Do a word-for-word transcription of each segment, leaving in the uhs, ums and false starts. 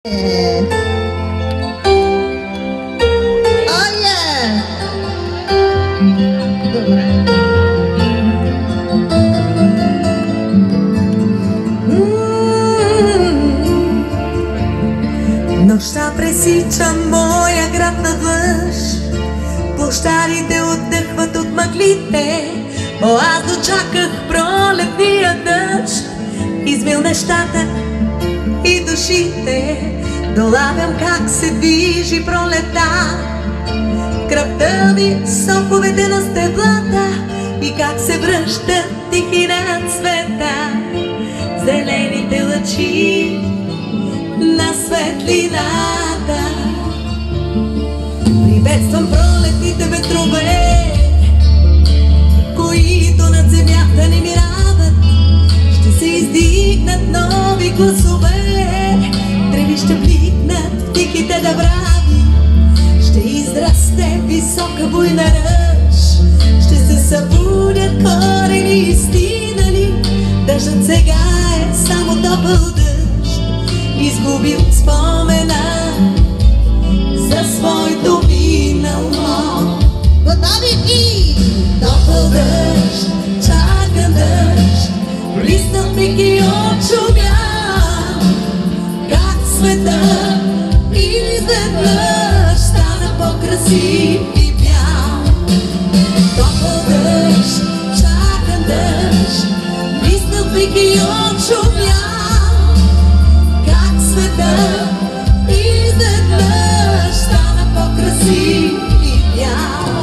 Нощта пресича моя град навъж, площадите отдъхват от мъглите, о, аз дочаках пролетния дъжд, измил нещата и душите, долавям как се движи пролета, кръвта ми, соковете на стеблата и как се връщат тихи над света, зелените лъчи на светлината. Приветствам пролетните ветрове, които над земята ни мирават. Ще се издигнат нови гласове, треви ще бликнат в тихите дъбрави. Ще израсте висока буйна ръж, ще се събудят корени и стинали. Дъждът сега е само топъл дъжд, изгубил спомена за своето минало. Готови и топъл дъжд, чакан дъжд, блиснал пик и очумял, как света изведнъж стана по-красив и бял. Топъл дъжд, чакан дъжд, блиснал пик и очумял, света изведнъж стана по-красив и бял.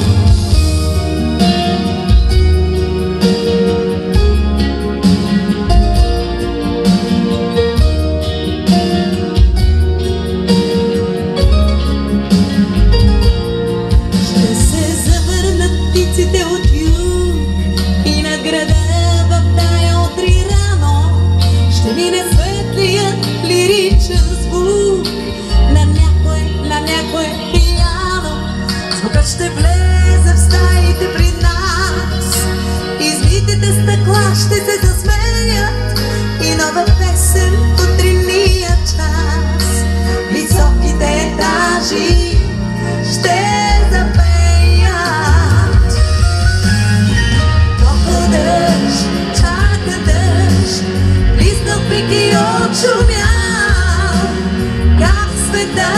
Ще се завърнат птиците от юг и над града в тая утри рано ще мине светлият лиричен звук на някое, на някое пияно. Звукът ще влезе в стаите при нас, избитите стъкла ще се засмеят и нова песен в утринния час. Високите етажи ще запеят. Топъл дъжд, чака дъжд, блиснал пик и очумял, как света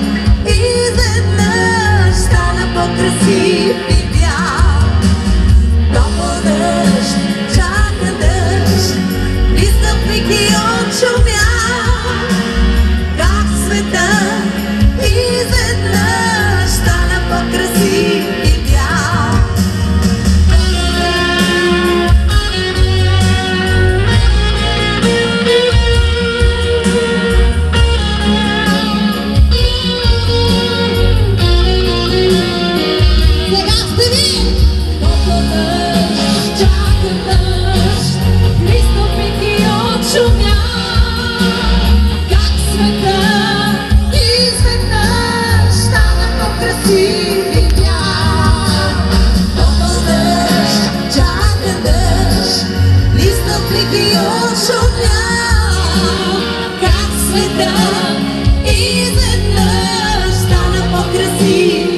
изведнъж стана по-красив и бял. Топъл дъжд, чака дъжд, блиснал пик и очумял, как света изведнъж стана по-красив и бял. Как света изведнъж стана по-красив.